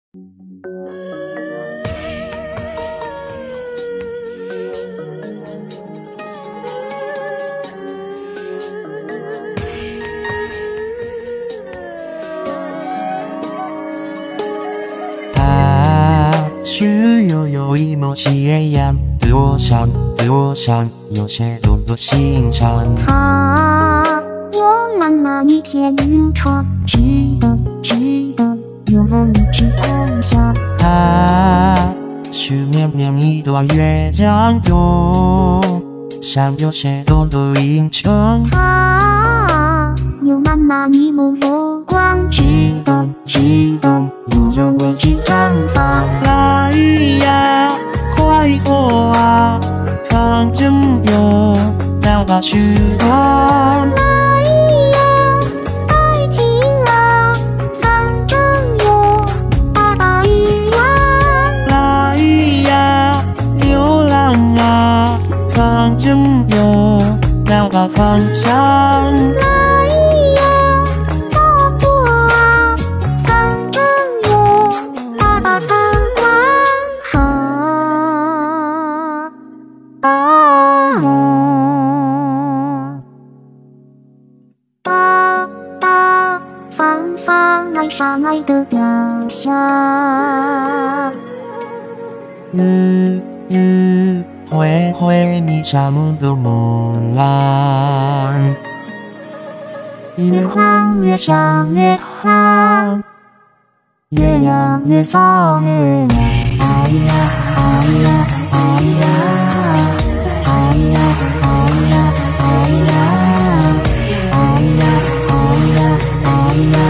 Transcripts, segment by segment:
只有一抹夕阳，多想多想，有些多多心肠。 他有蓝蓝一片云川，值得值得，有了你只共享。 他是绵绵一段月江多想有些多多英雄。 他有满满一抹火光，值得值得，有着未知绽放。 来呀，快活啊，反正有大把时光。 来呀，爱情啊，反正有大把欲望。 来呀，流浪啊，反正有大把方向。 来呀，走过啊，反正有大把繁光。放放爱上爱的表象。 会会迷上梦的梦浪， 越晃越想越晃，越痒越糟越痒。哎呀哎呀哎呀哎呀哎呀哎呀哎呀哎呀哎呀。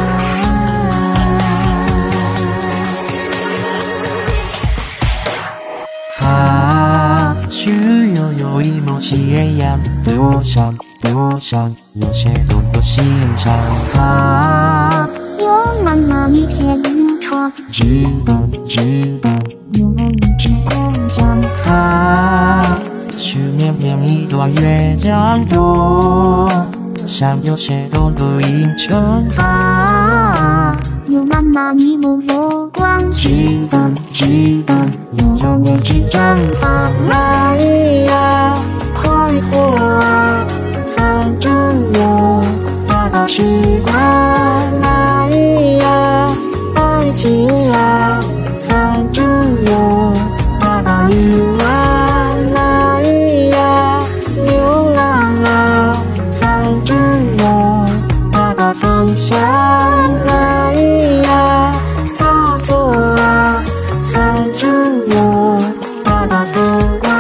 只有一抹夕阳，多想多想，有些多多心肠。 他有满满一片云川，值得值得，有了你只共享。 他是绵绵一段月江多想有些多多英雄。 他有满满一抹火光，值得值得，有着未知绽放。 来呀，快活啊，反正有大把时光。来呀，爱情啊，反正有大把欲望。来呀，流浪啊，反正有大把方向。来呀，走走啊，反正有大把风光。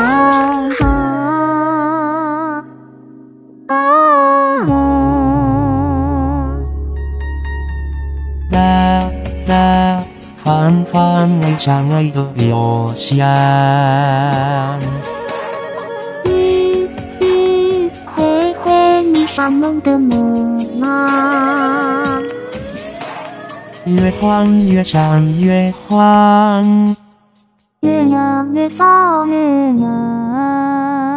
缓缓爱上爱的流向。 会会迷上梦的梦浪， 越晃越想越晃， 越痒越骚越痒。